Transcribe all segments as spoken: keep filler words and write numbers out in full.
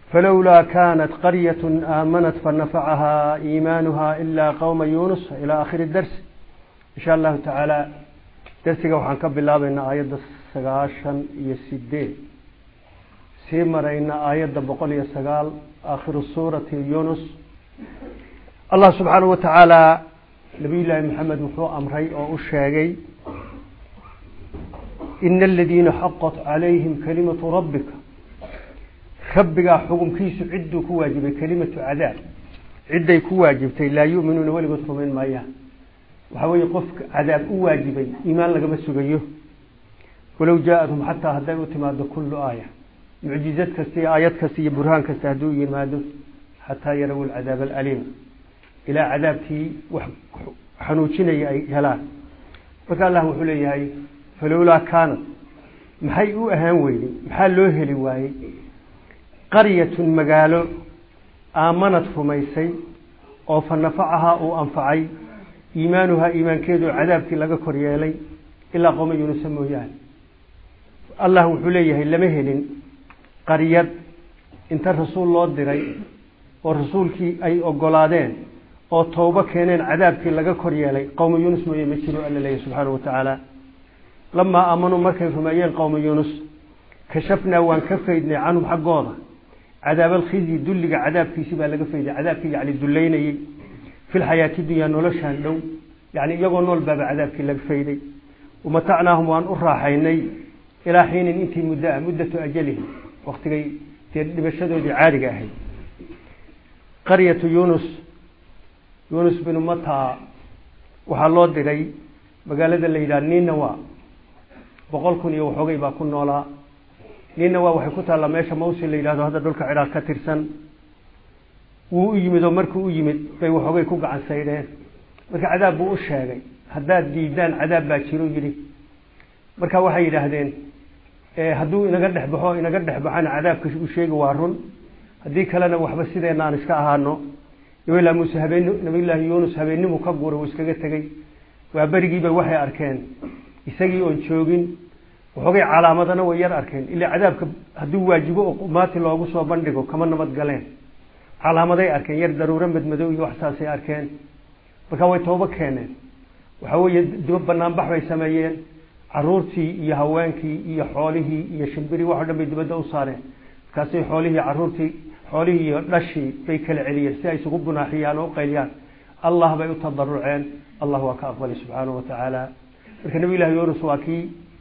فلولا كانت قرية آمنت فنفعها إيمانها إلا قوم يونس إلى آخر الدرس إن شاء الله تعالى. درسك وحن قبل الله بأن آيات السقاشن يسيدين سيمر إن آيات بقول يسقال آخر السورة يونس. الله سبحانه وتعالى نبي الله محمد وحو أمري أو الشاقي إن الذين حقت عليهم كلمة ربك خبقا حكم كيس عدو كواجب كلمة عذاب عدي كواجبتي لا يؤمنون ولا يطلبون ما إياه وحوي قفك عذاب واجبي إيمان لك مسوقيه ولو جاءتهم حتى هدأوا تماد كل آية معجزات كستي آيات كستي برهان كستهدوا يمادوا حتى يروا العذاب الأليم إلى عذابتي وحنوشين يهلان فقال الله حليه فلولا كانت محيئوا أهان ويلي محال لوه لواي قرية مقالو آمنت فميسي أو فنفعها أو أنفعي إيمانها إيمان كيدو عذابك لغا كوريالي إلا قوم يونس مويان. الله حليه لمهل قرية انت الرسول الله ديري ورسولك أي أقلادين أو توبة كينين عذابك لغا كوريالي قوم يونس مويان مجلو ألا الله سبحانه وتعالى. لما آمنوا مركز فميان قوم يونس كشفنا وانكفيدنا عنهم حقوضا عذاب الخزي دلق عذاب في سبا لغا فيدا عذاب في يعني دليني في الحياة الدنيا نولشان لو يعني يقول نول باب عذاب في لغا فيدي ومتعناهم وان أراحيني إلى حين انتي مدة مدة أجله وقت لبشدوا دي عارقة هي قرية يونس يونس بن مطا وحالود دي مقالة اللي يدان نينوا بقولكم يو حوغي باكون نولا نينوا waxay ku taala meesha Mawsil la yiraahdo hadda dhulka Ciraaq ka tirsan wuu yimid oo markuu u yimid bay waxoogay ku gacan saydeen marka cadaab buu u sheegay haddaad diidaan cadaab baa jiro yiri marka waxay yiraahdeen ee haduu inaga dhaxbaxo inaga dhaxbaxana cadaabka uu sheegay waa run hadii kalena waxba sideenaan iska ahaano Nabi Muuse habeen Nabi Yunus habeenimo ka guuray iskaga tagay waa barigiiba waxay arkeen isagii oo joogin waxoogay calaamadana way yar arkeen ilaa cadaabka haduu waajibo oo maati loogu soo bandhigo kama nabad galeen calaamaday arkeen yar daruuro madmadow iyo waxsaasay arkeen marka way tooba keeneen waxa weeye dib banaan bax bay sameeyeen caruurtii iyo haweenkii iyo xoolihii iyo shimbiri wax dhan bay dibadda u saareen kaasay xoolihii caruurtii xoolihii iyo dhashii bay kala celiyeen si ay isugu bunaaxiyaan oo qayliyaan Allah bay u tadarruceen Allah waa ka aqbalay subhanahu wa ta'ala marka nabi ilaahay Yunus waa kii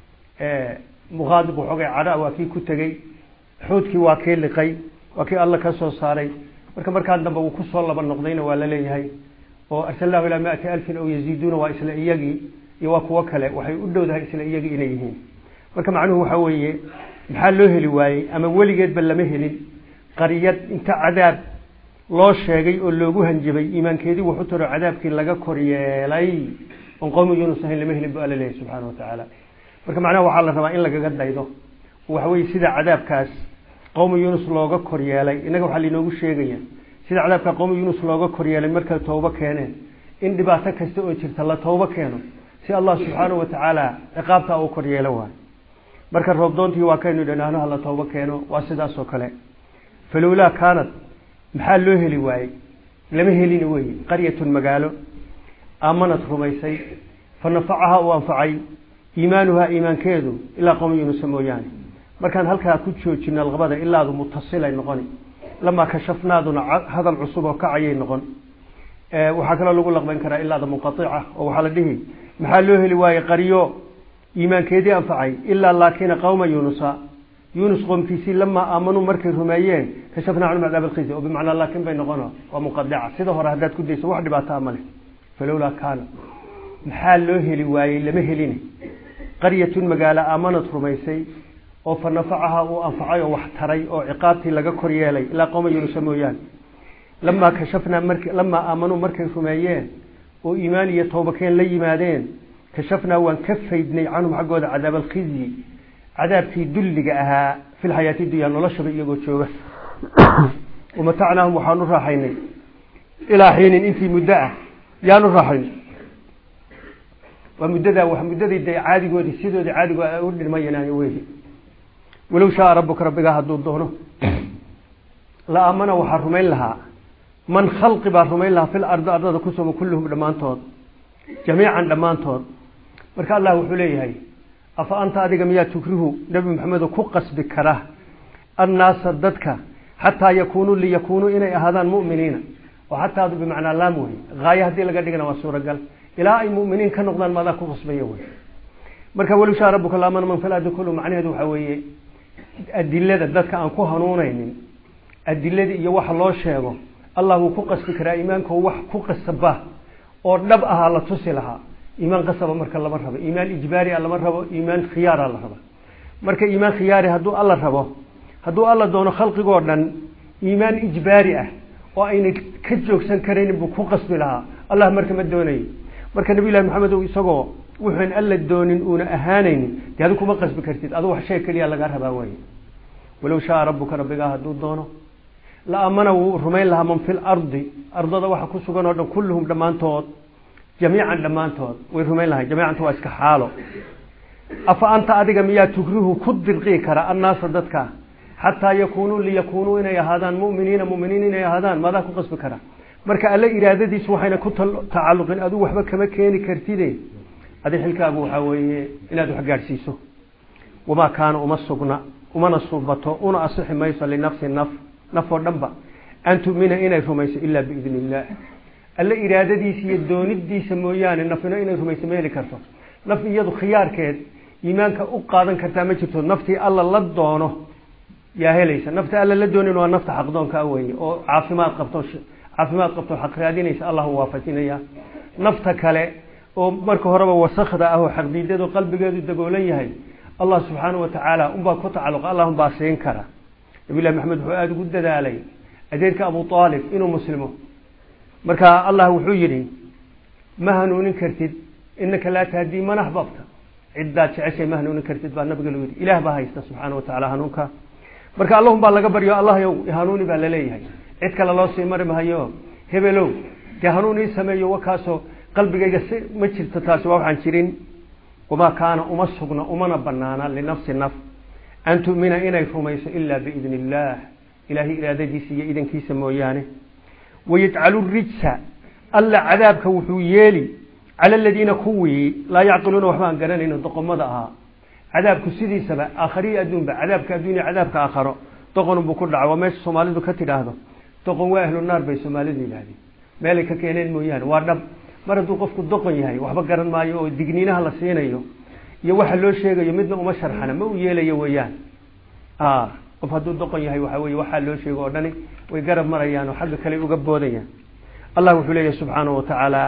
ee muqaadib waxoogay cadaa waa kii ku tagay xoodkii waa kii liqay waa kii Allah ka soo saaray marka markaan dambe uu ku soo laba noqdayna waa la leeyahay oo arsalahu ila mi'ati alfin aw yaziduna waa isla iyagii iyo waa kuwa kale waxay u dhowdahay isla iyagii inay yihiin marka macnuhu waxa weeye maxaa loo heli waayay ama weligeed ba lama helin qariyad inta cadaab loo sheegay oo loogu hanjibay iimaankeedii wuxuu tiro cadaabkii laga koryeelay on qowmi Yunus ahay lama helin ba Allah subhanahu wa ta'ala marka macnaha waxa la rabaa in laga daydo waxa weeye sida cadaabkaas qowmi Yunus looga koryeelay inaga waxa linoogu sheegaya sida cadaabka qowmi Yunus looga koryeelay marka tooba keeneen in dhibaato kasta oo jirta la tooba keeno si Allah subhanahu wa ta'ala ciqaabta uu koryeelo waa marka roobdoontii waa kaynu dhanaanaha la tooba keeno waa sidaas oo kale falawla kaanat maxaa loo heli waayay lama helin way qaryatun magaalo aamanat rumaysay fanafacaha wa anfacay iimanuha iimaankeedu ila qowmi Yunus mooyaane markaan halka ku joojina labada ilaa adu muttasilay noqoni lama kashafnaaduna hadal cusub oo ka cayay noqon ee waxa kale lagu laqban karaa ilaa adu munqati'a oo waxa la dhihi maxaa loo heli waayay qariyo iimaankeedii anfacay illa laakiin qowma Yunus Yunus qomkiisi lama aamanu markay rumeeyeen kashafna anhum adab al-khizy oo bimaana laakiin bay noqono waa munqati'a sida hore hadaad ku deyso wax dhibaato amale falawla kaana maxaa loo heli waayay lama helin qaryatun magaala aamanat rumaysay oo fanafacaha oo anfacay oo wax taray oo ciqaabtii laga koryeelay ila qowmi Yunus mooyaan lama kashafna markii lama aamanu markay rumeeyeen oo iimaan iyo tooba keen la yimaadeen kashafna waan kafaydnay anhum xaqooda cadaab al-khizy cadaabtii dulliga ahaa fil hayati dunya noloshada iyagoo jooga ومتعناهم وحانو راحيني إلى حين انتي مدة يانو راحين ومدة ومدة دي عادي قولي سيدو دي عادي قولي ما يناني ويهي ولو شاء ربك ربك هدو الظهر la amana waxa rumayn laha man khalqi ba rumayn laha fil ardi ardada ku soo kulluhum dhamaantood jamiican dhamaantood marka Allah wuxuu leeyahay afa anta adiga miya tukrihu nabi maxamed ku qasbi kara annaas dadka hatta yakunu li yakunu inay ahaadaan mu'miniina oo hatta adu bimaana laamuhi gaaya hadii laga dhigana waa suuragal ilaa ay mu'miniin ka noqdaan maada ku qasbayo marka wali shaa rabbuka la man fil ardi kullu macnaheedu waxa weeye adillada dadka aan ku hanuunaynin adillada iyo wax loo sheego Allah uu ku qasbi kara iimaanka wax ku qasba oo dhab ah la tusi laha iimaan qasaba marka lama rabo iimaan ijbaari ah lama rabo iimaan khiyaar ah la rabo marka iimaan khiyaari haduu Allah rabo haduu Allah doono khalqigo dhan iimaan ijbaari ah oo ayna ka joogsan kareen buu ku qasbi laha Allah marka ma doonay marka nabi ilaahi maxamed uu isagoo wuxuu alla doonin una ahaanaynin yaadu kuma qasbi kartid adu wax shay kaliya laga rabaa way walaw shaa rabbuka rabbiga haduu doono la amana uu rumayn laha man fil ardi ardada waxa ku sugan oo dhan kulluhum dhamaantood jamiican dhamaantood way rumayn laha jamiican waa iska xaalo afa anta adiga miya tukrihu ku dirqi kara annaas dadka hatta yakunu li yakunu inay ahaadaan mu'miniina mu'miniin inay ahaadaan maada ku qasbi kara marka alla iraadadiisu waxayna ku tacalluqin adu waxba kama keeni kartide adi xilkaagu waxa weeye inaad wax gaarsiiso wama kaana uma sugna uma nasubato una asixi mayso li nafsi naf nafo dhanba antu mina inay rumayso illa bi idnillah alla iraadadiisa iyo doonidiisa mooyaane nafina inay rumayso meeli karto naf iyadu khiyaarkeed iimaanka u qaadan kartaa ma jirto naftii alla la doono yaa helaysa nafta alla la doonin waa nafta xaqdoonka weeye oo caafimaad qabto caafimaad qabto xaq raadinaysa Allah waafajinaya nafta kale oo marka horeba wasakhda ah oo xaqdiidadu qalbigeedu dagoolan yahay Allah subhanahu wa ta'ala umba ku tacalluq Allah umba siin kara nabi ilaahi maxamed wuxuu aad ugu dadaalay adeerka Abu Talib inuu muslimo marka Allah wuxuu yiri ma hanuunin kartid innaka la tahdi man ahbabta cidda jeceshay ma hanuunin kartid baa nabiga loo yiri ilaah baa haysta subhanahu wa ta'ala hanuunka marka Allahum baa laga baryo Allah yow hanuuni baa la leeyahay cid kale loo sii mari maayo hebelow ka hanuuni sameeyo wakaaso qalbigayga ma jirto taas waa waxaan jirin wama kaana uma sugna umana banaana li nafsi naf antu mina inay rumayso illa bi idnillah ilahi iraadadiisa iyo idankiisa mooyaane wayaj'alu rijsa alla cadaabka wuxuu yeeli ala alladina kuwi la yaquluna waxbaan garanayno doqomada aha cadaabku sidiisaba aakhiri adduunba cadaabka adduunya cadaabka aakhiro doqon buu ku dhaco meesha Soomaalidu ka tiraahdo doqon waa ahlu naar bay Soomaalidu yiraahdeen meel ka keeneen mooyaan waa dhab mar hadduu qofku doqon yahay waxba garan maayo oo digniinaha la siinayo iyo waxa loo sheegayo midna uma sharxana ma u yeelayo weeyaan ah qof hadduu doqon yahay waxa weeye waxa loo sheego oo dhani way garab marayaan oo xagga kale uga boodayaan Allah wuxuu leeyahay subhanahu wa ta'ala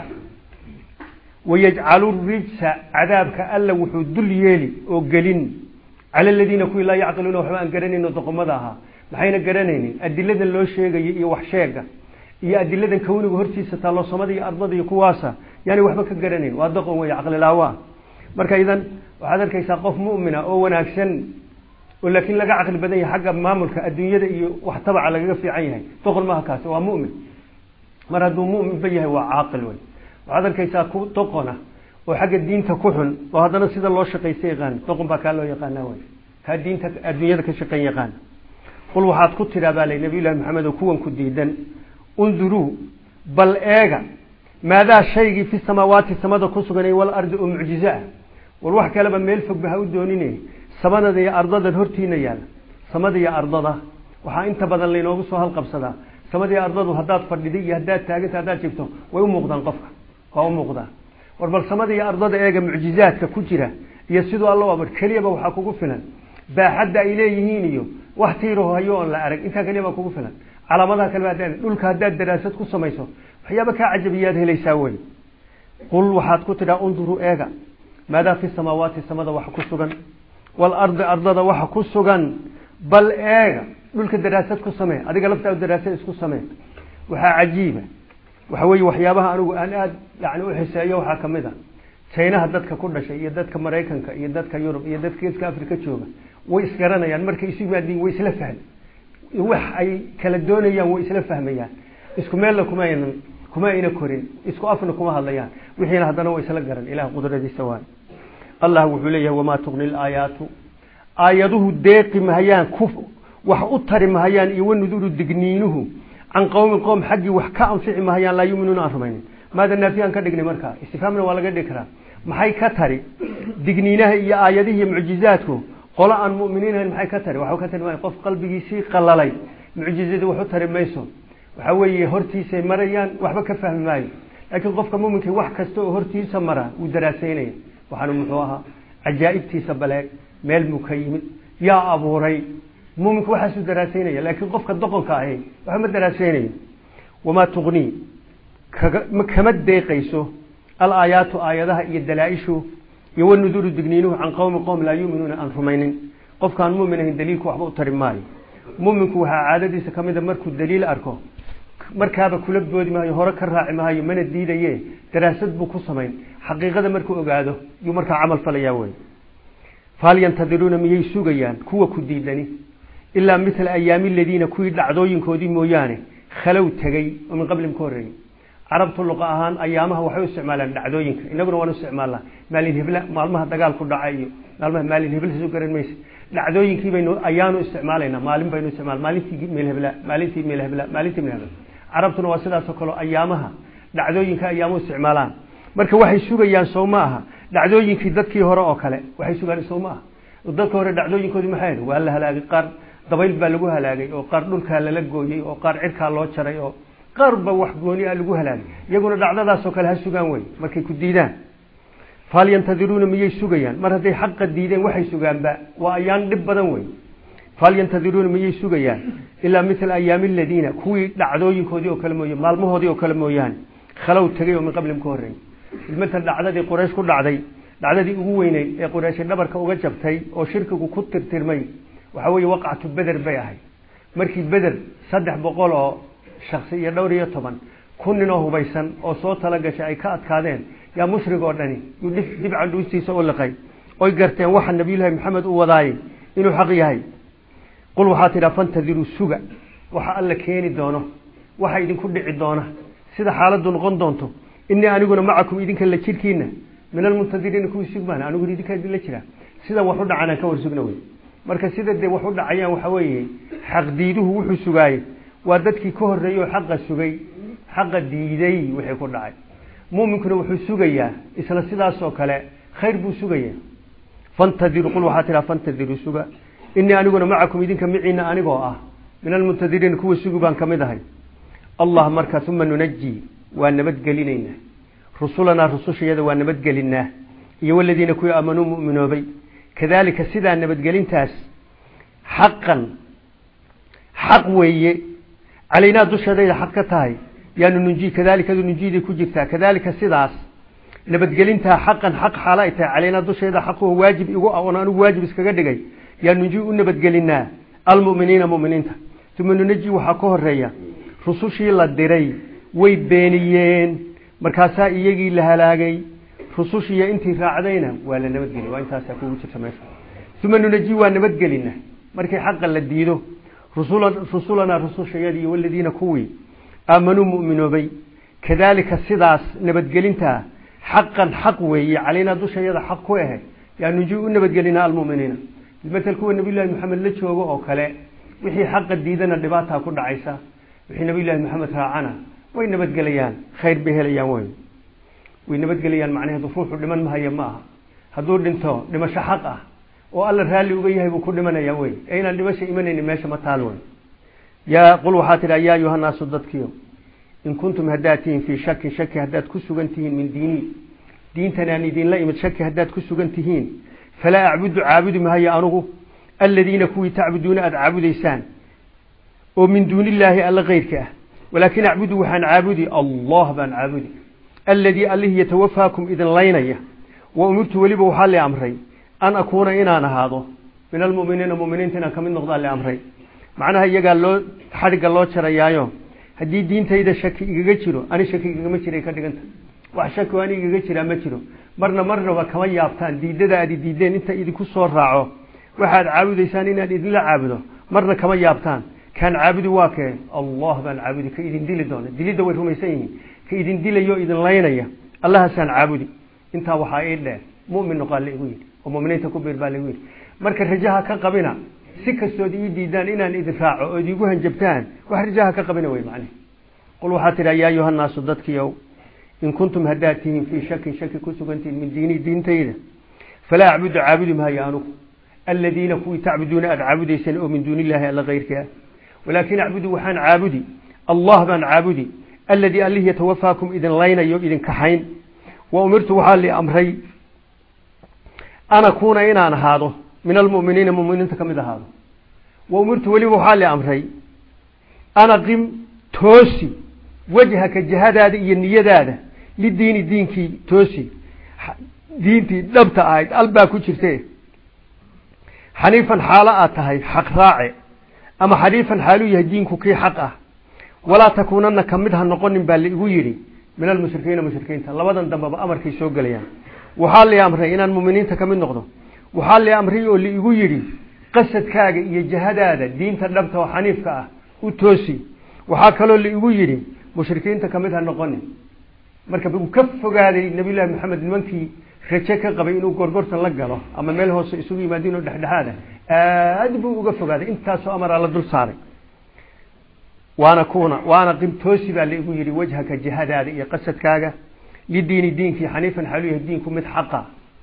ويجعل الرجس عذابك ألا وحدل يلي وقلين على الذين كل لا يعقلون وحبان قرنين وتقمضها محين قرنين أدلة اللو شيغا يوحشيغا يا أدلة كونه هرتي ستالله صمدي أرضي كواسا يعني وحبك قرنين وأدقوا ويعقل الأوا مركا إذن وهذا الكيس قف مؤمنة أو وناكسن ولكن لقى عقل بدني حق ماملك الدنيا واحتبع على في عينه تقول ما هكاس هو مؤمن مرض مؤمن فيه هو عاقل وي وهذا الكيس كو تقنا وحق الدين تكحن وهذا نسيد الله شقيسي غان تقن بكالو يقانا وي كالدين الدنيا كشقي يقان قل وحاد كتر بالي نبي الله محمد وكوان كديدا انظروا بل ايغا ماذا شيء في السماوات السماء كسغني والارض معجزات والوح كلبا ميلفق بها ودونيني سماده يا ارضده هرتينا يال سماده يا ارضده waxa inta badan leeyno soo hal qabsada samadii ardadu hadaad fadhiday iyo hadaad taaganta hadaad jifto way u muuqdaan qofka waa u muuqdaan war bal samadii ardada eega mucjizaadka ku jira iyo sidoo Allah waa kaliya waxa kugu filan baaxadda ay leeyihiin iyo wax tiiro hayo on la arag inta kaliya kugu filan calaamadaha kale baadeen dhulka hadaad daraasad ku samayso waxyaabo ka cajabiyaad helaysaa way qul waxaad ku tiraa unduru eega maada fi samaawaati samada wax ku sugan wal ardi ardada wax ku sugan bal eega dhulka daraasad ku samee adiga lafta daraasad isku samee waxa cajiiba waxa weey waxyaabaha anigu aan aad yaani u xiiseeyo waxa kamida China dadka ku dhashay iyo dadka Mareykanka iyo dadka Yurub iyo dadka East Africa jooga way isgaranayaan markay isu yimaadeen way isla fahmaan wax ay kala doonayaan way isla fahmayaan isku meel la kuma aynan kuma ayna korin isku afna kuma hadlayaan wixiina hadana way isla garan ilaahay qudradiisa waan Allah wuxuu leeyahay wama tuqnil ayatu ayaduhu deeqi mahayaan kuf وحأطر مهيان يون ذور الدجنينه عن قوم قوم حقي وحكا أنفع مهيان لا يؤمنون أرمين ماذا النافيان كدقني مركا استفهامنا ولا قد ذكرها محي كتري دجنينها يا آياته معجزاته قلاء المؤمنين محي كتري وحو كتري ما يقف قلبي سي قلالي معجزة وحطر ميسون وحوي هرتي سي مريان وحبا كفهم ماي لكن قفك مؤمن كي wax kasto hortii samara u daraasaynay waxaan muxuu ahaa ajaa'ibtiisa baleeg meel mukayimid ya abuuray muminku waxa soo daraasaynay laakiin qofka doqonka ah waxa ma daraasaynay wama tuqni kama deeqayso al ayatu ayadaha iyo dalaa'ishu iyo wanuduru digniinu an qawm qawm la yu'minuna an rumaynin qofkan muuminahin daliilku waxba u tarimaayo muminku waxa caadadiisa kamida markuu daliil arko markaaba kula boodi maayo hore ka raaci maayo mana diidaye daraasad buu ku sameyn xaqiiqada markuu ogaado iyo marka amal falaya way fal yantadiruna miyay sugayaan kuwa ku diidani illa mithla ayami alladina kuwi dhacdooyinkoodii mooyaane khalow tagay oo min qablim koorey arabtu luqa ahaan ayaamaha waxay u isticmaalaan dhacdooyinka inaguna waan u isticmaalnaa maalin hebla maalmaha dagaal ku dhacayo maalmaha maalin hebla soo garan maysa dhacdooyinkii baynu ayaanu isticmaalaynaa maalin baynu isticmaal maalintii meel hebla maalintii meel hebla maalintii meel hebla arabtuna waa sidaas oo kale ayaamaha dhacdooyinka ayaamu isticmaalaan marka waxay sugayaan Soomaha dhacdooyinkii dadkii hore oo kale waxay sugaan Soomaha dadka hore dhacdooyinkoodii maxay ahayd waa la halaagay qaar dabayl baa lagu halaagay oo qaar dhulka la gooyay oo qaar cirka loo jaray oo qaar ba wax gooni ah lagu halaagay iyaguna dhacdadaas oo kale ha sugaan way markay ku diidaan fal yantadiruna miyay sugayaan mar haday xaq diideen waxay sugaan ba waa ayaan dib badan way fal yantadiruna miyay sugayaan illa mithla ayami alladina kuwi dhacdooyinkoodii oo kale mooyaan maalmahoodii oo kale mooyaan khalow tagay oo min qablim ka horeey ilmada dhacdadii quraysh ku dhacday dhacdadii ugu weyneyd ee quraysh dhabarka uga jabtay oo shirkigu ku tirtirmay waxa weeye waqactu badr bay ahay markii badr saddex boqol oo shakhsi iyo dhowr iyo toban kun oo hubaysan oo soo tala gashay ay ka adkaadeen yaa mushrig oo dhani uu dib cadhuustiisa oo laqay oo garteen waxa nabiyullaahi maxamed uu wadaay inuu xaq yahay qul waxa tira fantadiru suga waxa alla keeni doono waxa idinku dhici doona sida xaaladdu noqon doonto inni aniguna macakum idinka la jirkiina min almuntadirin ku sugmaan anigu idinka la jira sida wax u dhacana ka warsugna way marka sida de wax u dhacayaan waxa weeye xaq diiduhu wuxuu sugaay waa dadkii ka horeeyay xaq sugay xaq diiday wixii ku dhacay muuminkuna wuxuu sugayaa isla sidaas oo kale khayr buu sugayaa fantadiru qul waxa tira fantadiru suga inni aniguna macakum idinka miciina anigoo ah min almuntadirin kuwa suguban kamidahay allah marka thumma nunajji wa nabadgelinayna rusulana rusushiyada wa nabadgelinaa iyo walladina kuwa aamanu mu'minoobay kadalika sida nabadgelintaas haqqan haq weeye علينا دوشادayda xaq ka tahay yaanu nunji kadalika nunjidi ku jirta kadalika sidaas nabadgelinta xaqan xaq xaalaayta علينا دوshayda xaq oo waajib igu ah oo aanu waajib iskaga dhigay yaanu nunji u nabadgelinaa almu'miniina mu'miniinta tuma nunji waxa ka horeeya rusushii la diray way beeniyeen markaasa iyagii la halaagay rusushii intii raacdayna waa la nabadgelin waa intaas ku jirta meesha tuma nunji waa nabadgelina markii xaq la diido رسولنا رسولنا رسول شيادي والذين كوي آمنوا مؤمنوا بي كذلك السداس نبتقلنتها حقا حق وي علينا دو شيادة حق ويه يعني نجيء نبتقلنا المؤمنين مثل كوي النبي الله محمد لتشوغو أو كلاء وحي حق الديدنا اللباتها كل عيسى وحي نبي الله محمد راعنا وين نبتقليان خير به ليان وين وين نبتقليان معناها ضفوح لمن ما هي معها هدور دنتو لما شحقه والله رالي وجهه بكل من يوي أين اللي ماشي إيماني ماشي مطالون يا قل وحاتر يا أيها الناس صدقكم إن كنتم هداتين في شك شك هدات كسوغنتين من ديني دين تناني دين لا يمت شك هدات كسوغنتين فلا أعبد عابد ما هي أنغو الذين كوي تعبدون أعبد إنسان ومن دون الله ألا غيرك ولكن أعبد وحن عابدي الله بان عابدي الذي الله يتوفاكم إذن لينيه وأمرت ولي بوحال أمري أن أكون إنا هذا من المؤمنين المؤمنين تنا كمن نقضى لأمري معناها يقال له حرق الله شريايو هدي دين تيدا شك يجيرو أنا شك يجمشري كدقنت وحشك وأنا يجيرو مشرو مرنا مرنا وكما يابتان دي دا دي دي دين أنت إذا كسر راعو واحد عابد إنسانين إذا لا عابده مرنا كما يابتان كان عابد واقع الله بان عابد كإذن دل دون دل دور هم يسيني كإذن دل يو إذن لينيا الله سان عابدي أنت وحائل له مؤمن قال لي ومؤمنين تكبر بالويل marka rajaha ka qabina سكستود يديدان إن إدفاع وديجوهن جبتان وحرجها كقبنا وين معناه قل وحاتر يا أيها الناس ضدك يوم إن كنتم هداتهم في شك شك كسبنتين من ديني دين تيدا فلا أعبد عابد ما يانو الذين كوي تعبدون أعبد يسنؤوا من دون الله إلا غيرك ولكن أعبدوا وحان عابدي الله من عابدي الذي الله يتوفاكم إذن لين يوم إذن كحين وأمرت وحال لأمري أنا كون إنا أنا هذا من المؤمنين مؤمنين تكمل هذا وأمرت ولي وحال لأمري أنا قم توسي وجهك الجهاد هذا النية هذا للدين الدين كي توسي دينتي دبت آيد ألبا كتشرتيه حنيفا حالاته حق راعي أما حنيفا حالو يهدينك كي حقه ولا تكونن كمدها نقول بالي ويري من المشركين مشركين لبدن دنبا امر كي سو غليان وحال لي امر ان المؤمنين تكمل نقدو وحال لي امر اللي igu yiri qasadkaaga iyo jahadaada diinta dhabta oo xaniifka ah u toosi waxa kale oo igu yiri mushrikiinta kamid ha noqon marka uu ka fogaaday nabi ilaahi maxamed nimankii raje ka qabay inuu gorgorta la galo ama meel hoose isugu yimaadino dhaxdhaxaada aad buu uga fogaaday intaas oo amar la dul saaray وانا كونا وانا قم توسي باللي يقول يري وجهك جهاد هذا قصة كاغا للدين الدين في حنيفا حلوه الدينكم متحقا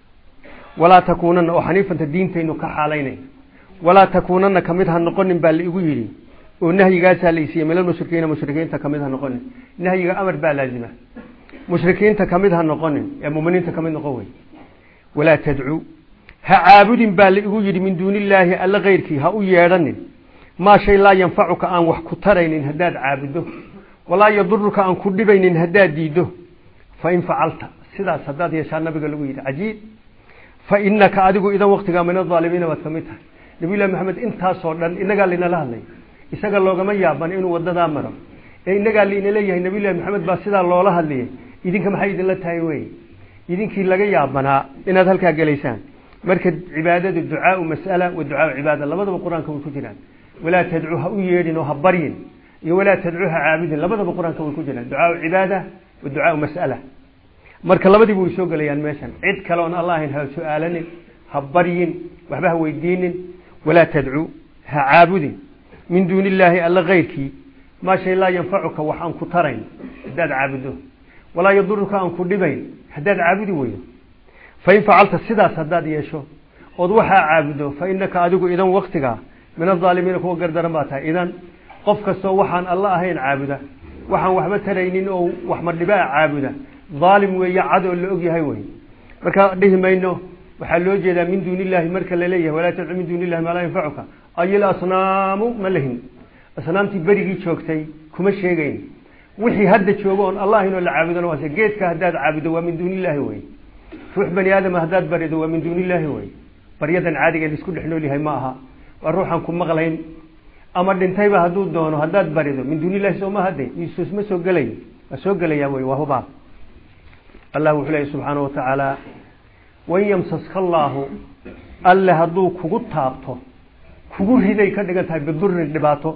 ولا تكونن او حنيفا الدين تينو كحالين ولا تكونن كمدها نقن باللي يقول يري والنهي قاسا ليسي من المشركين مشركين تكمدها نقن نهي امر با لازمه مشركين تكمدها نقن يا مؤمنين تكمد نقوي ولا تدعو ها عابد باللي يقول يري من دون الله الا غيرك ها ييرن ما شيء لا ينفعك أن وحكترين هداد عابده ولا يضرك أن كدبين هداد ديده فإن فعلت سيدا سداد يشاء النبي قال له عجيب فإنك أدقوا إذا وقتك من الظالمين وثمتها نبي الله محمد انت صورنا إنه قال لنا لهلي إسا قال الله ما يابن إنه ودد أمره إنه قال لنا ليه نبي الله محمد بس سيدا الله لهلي إذن كم حيد الله تايوي إذن كي لغا يابنا إن هذا الكا قليسان مركز عبادة الدعاء مسألة والدعاء عبادة الله بدأ بالقرآن كون كجران ولا تدعوها أيين وهبرين ولا تدعوها عابدين لبدا بالقرآن كون كجرا دعاء عبادة والدعاء مسألة مركا لبدا بو سو غليان ميشان عيد كلون الله إن سؤالني هبرين وحبها ويدين ولا تدعو عابدين من دون الله الا غيرك ما شيء لا ينفعك وحان كترين هداد عابده ولا يضرك ان كدبين هداد عابدي ويه فإن فعلت السداس هداد يشو وضوحا عابده فإنك أدقوا إذن وقتك من الظالمين كو قردر ماتا إذن قف كستو وحان الله هين عابده وحان وحمد ترينين أو وحمد لباء عابده ظالم ويعدو اللي أقي هايوي مركا ديهم إنه وحلو جيدا من دون الله مركا لليه ولا تدعو من دون الله ما لا ينفعك أي الأصنام ملهن أصنام تبريقي شوكتي كما الشيقين وحي هدد شوقون الله إنه اللي عابدنا واسا قيتك هداد عابده ومن دون الله وي روح بني آدم هداد بريده ومن دون الله وي بريدا عادي اللي سكول حلولي هاي ماها والروحان كم مغلين أمر دنتايبه هدود دونه هداد بريده من دون الله سوما هدي يسوس ما سوق لي سوق لي يا وي وهو بعض الله وحده سبحانه وتعالى ويمسسك الله الله هدو كوغو تابتو كوغو هيداي كدغنتاي بدر دباتو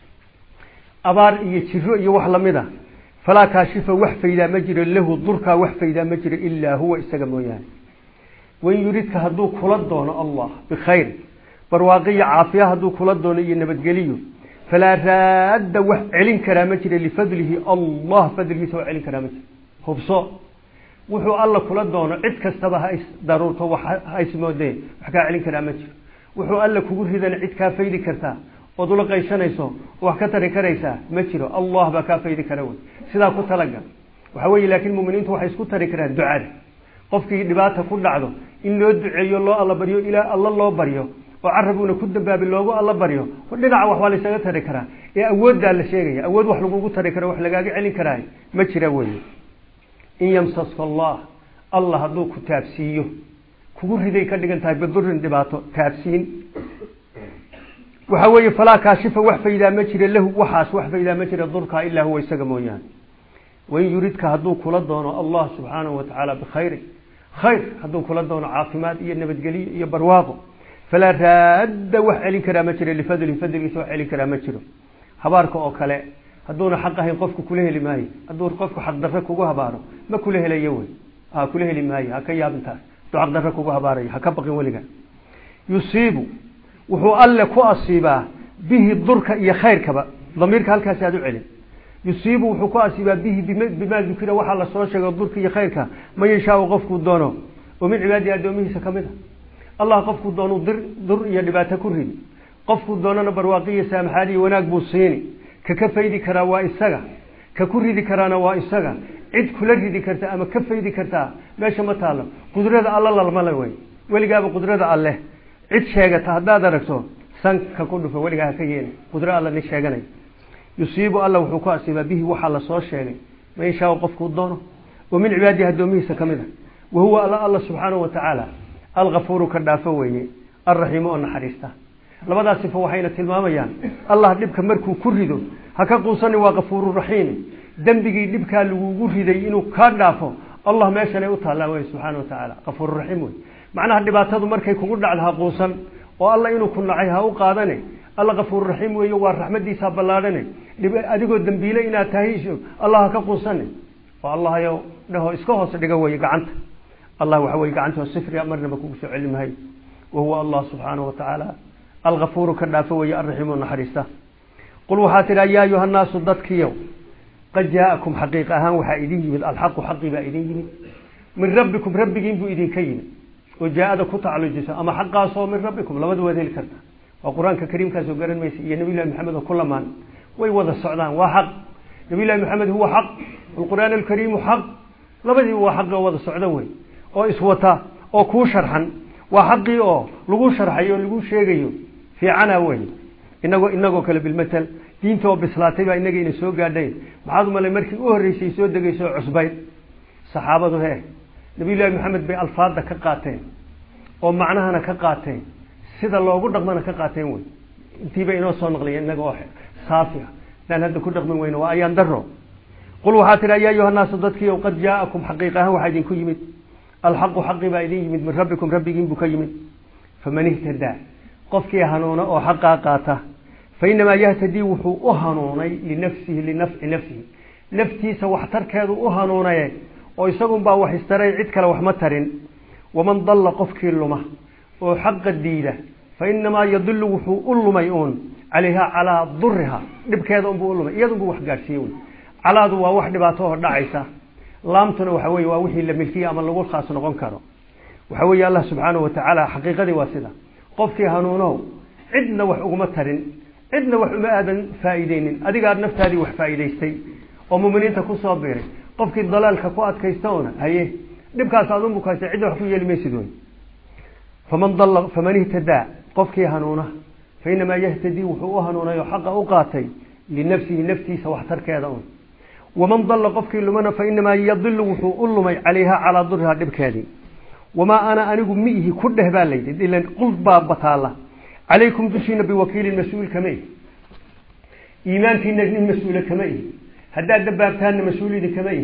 أبار يجرو iyo wax lamida فلا كاشف wax fayda ma jiro lahu durka wax fayda ma jiro illa huwa isaga mooyaan way yuridka haduu kula doono Allah bi khayr barwaaqiya caafiya haduu kula doono iyo nabadgeliyo fala raad wax celin kara ma jiro li fadlihi Allah fadlihi soo celin kara ma jiro hubso wuxuu Allah kula doono cid kastaba ha is daruurto wax ha ismoodeen wax ka celin kara ma jiro wuxuu Allah kugu ridan cid ka faydi kartaa ودول قيشانيسو wax ka tari kareysa ma jiro Allah ba ka faydi karaw sida ku talaga waxa weey laakiin muuminiintu waxay isku tari karaan ducada qofkii dhibaato ku dhacdo in loo duceeyo loo alla bariyo ila Allah loo bariyo oo carabuna ku dabaabi loogu alla bariyo dhinaca wax wala isaga tari karaa ee awoodda la sheegay awood wax lagu tari karo wax lagaaga celin karaa ma jira weey in yamsaska Allah Allah haduu ku taabsiyo kugu riday ka dhigan tahay badurin dhibaato taabsiin وحوي فلا كاشف وح فإذا ما جرى له وحاس وح فإذا ما جرى ضرك إلا هو يسجمويان وإن يريدك هدو كل دون الله سبحانه وتعالى بخير خير هدو كل دون عاقمات ينبت قلي يبرواضه فلا راد وح علي كرامة جرى لفضل فضل يسوع علي كرامة جرى حبارك أو كلا هدون حقه ينقفك كله لماي هدون قفك حق درك وجوه باره ما كله لا يوي آه كله لماي هكيا بنتاس تعق درك وجوه باره هكبقي ولقى يصيب وحو الله كو أصيبا به الضرك إيا خير كبا ضميرك هل كاسادو علم يصيب وحو كو أصيبا به بما ذكر وحال الصوشة الضرك إيا خير كبا ما يشاء غفك الدونه ومن عبادي أدوميه سكمده الله قفك الدونه ضر ضر إيا لباتا كرهن قفك الدونه برواقية سامحالي وناك بوصيني ككفيدي كراوا إساقا ككرهدي كرانا وإساقا عد كلردي كرتا أما كفيدي كرتا ماشا ما تعلم قدرة الله للملوي ولقاب قدرة الله عد شيئا تهدى دركتو سنك ككله فولقها كيين قدرة الله نشيئا يصيب الله وحكو أسيبا به وحال صور شيئا ما يشاء قفك الدونه ومن عباده أدوميه سكمده وهو الله سبحانه وتعالى الغفور كردافوي الرحيم والنحريسته لبدا صفه waxayna tilmaamayaan Allah dibka markuu ku rido haka quusan waa غفور رحيم dambigi dibka lagu riday inuu ka dhaafo Allah meeshan ay u taalaa subhanahu wa ta'ala غفور رحيم macnaha dhibaatadu markay kugu dhacdo quusan oo Allah inuu ku nacay ha u qaadane Allah غفور رحيم weeyo waa raxmadiisa ballaadane adigoo dambiile inaad tahay Allah ka quusan oo Allah ayo dhaho iska hoos dhiga way gacanta الله وحوي قعنته الصفر أمرنا بكوك علم هاي وهو الله سبحانه وتعالى الغفور كالنافوي الرحيم والنحرسته قل وحاتنا يا أيها الناس ضدك يوم قد جاءكم حقيقة هان وحائدين من الحق حقي بأيدين من ربكم ربك ينبو إيدين كين وجاء هذا قطع على الجسد أما حقا صو من ربكم لمدوا ذي الكرة وقرآن كريم كاسو قرن ميسي يا نبي الله محمد وكل من ويوضى السعدان وحق نبي الله محمد هو حق والقرآن الكريم حق لمدي هو حق ووضى السعدان oo iswata oo ku sharxan waa xaqii oo lagu sharxayo lagu sheegayo fiicana weey inago inago kale bil matal diinta oo bislaatay baa inaga inay soo gaadhay maxaad malay markii u horeysay soo dagayso cusbay saxaabadu hee nabi ilaahi maxamed bay alfaada ka qaateen oo macnahana ka qaateen sida loogu dhaqmana ka qaateen weey intii bay inoo soo naqliyeen inaga oo saafi ah dan hadda ku dhaqmin weyna waa ayaan daro qul waxa tira ya ayuha naas dadkii qad jaakum haqiiqahan waxa idin ku yimid الحق حق بايدين من ربكم ربكم بكيمن فمن اهتدى قفكي هنونا او حقا قاته فإنما يهتدي وحو أهنوني لنفسه لنفع نفسه نفتي سوحتر كادو أهنوني او يساقون با وح استري عدك لو حمترين ومن ضل قفكي اللمه او حق الديدة فإنما يضل وحو اللميون عليها على ضرها نبكيادو انبو اللمي يدو بو وحقارسيون على دو وحد باتوه دعيسة لامتنا وحوي ووحي لملكية أما اللغو الخاص نقول كارو وحوي الله سبحانه وتعالى حقيقة دي واسدة قفتي هنونه عدنا وحقو مترين عدنا وحقو مآذن فائدين أدي قاد نفت هذه وح فائديستي ومؤمنين تكون صابرين قفك الضلال كقوات كيستونا هيه نبكى صادون بكايسة عدنا وحقو يلميسدون فمن ضل فمن اهتدى قفك هنونه فإنما يهتدي وحقو هنونه يحق أوقاتي لنفسه نفسي سوحتر كيدون ومن ضل قفك لمنا فإنما يضل وحول لمي عليها على ضرها دبكادي وما أنا أنكم مئه كله بالي إلا قلت باب بطالة عليكم تشين بوكيل المسؤول كمي إيمان في النجم المسؤول كمي هداد دبابتان مسؤولي دي كمي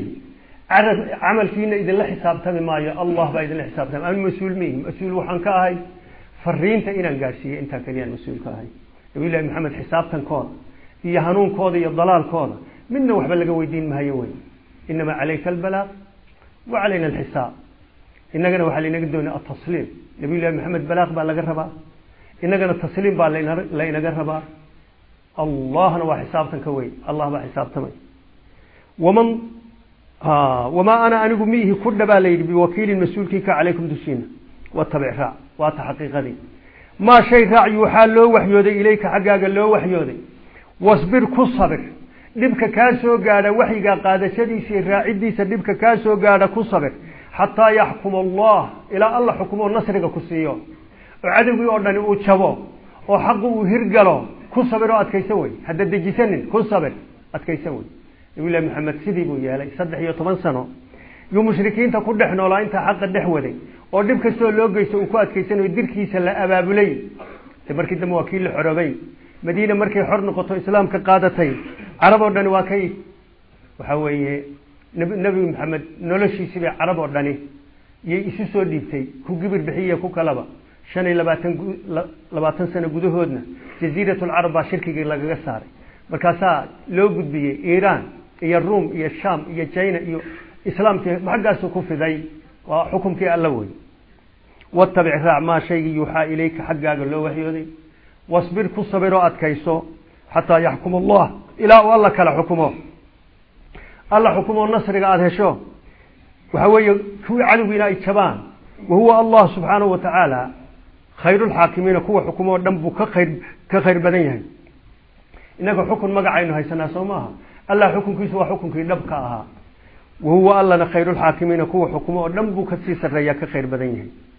عمل فينا إذا الله حساب تم ما يا الله بإذن الله حساب تم أنا مسؤول مين مسؤول وحن كاهي فرين تإنا قارسية أنت كليان مسؤول كاهي يقول الله محمد حساب تنكوض هي هنون كوض يا الضلال كوض منا وحبا لقوا يدين ما هيوين إنما عليك البلاغ وعلينا الحساب إننا وحالينا قدونا التصليم نبي الله محمد بلاغ با لقربا إننا التصليم با لينا قربا الله نوا حساب تنكوي الله با حساب تمي ومن آه وما أنا أنكم ميه كل بالي بوكيل مسؤول كيك عليكم دسين واتبع راع واتحقيق دي ما شيء راع يحال له وحيودي إليك حقاق له وحيودي واصبر كصبر dhibka ka soo gaara waxiga qaadashadiisa raacidiisa dhibka ka soo gaara ku sabir hatta yahkum Allah ila Allah xukumo nasriga ku siiyo cadawgi oo dhan uu jabo oo xaq uu hirgalo ku sabir oo adkayso way hadda dejisanin ku sabir adkayso way nabi Muhammad sidii buu yeelay saddex iyo toban sano iyo mushrikiinta ku dhex noolaa inta xaq dhex waday oo dhib kastoo loo geysto uu ku adkaysanayo dirkiisa la abaabulay markii dam wakiil xorobay مدينة مركي حرن قطو إسلام كقادتي عرب أردني واكي وحوي نبي محمد نولشي سبع عرب أردني يسوسو ديبتي كو قبر بحية كو كلابا شاني لباتن لباتن سنة قدو هودنا جزيرة العرب شركي لغا ساري مركاسا لو قد بيه إيران إيا الروم إيا الشام إيا جاينا إيا إسلام محقاسو كوفي ذي وحكم كي ألوي واتبع راع ما شيء يوحى إليك حقاق اللو وحيودي واصبر كصبر أتكيسو حتى يحكم الله إلى الله كلا حكمه الله حكمه النصر قاعد هشو وهو كوي علو بنا إتشبان وهو الله سبحانه وتعالى خير الحاكمين كوي حكمه دنبو كخير كخير بدنيه إنك حكم مقعينه هاي سنة سوماها الله حكم كيسوا حكم كي نبكاها وهو الله خير الحاكمين كوي حكمه دنبو كسيس الرياء كخير بدنيه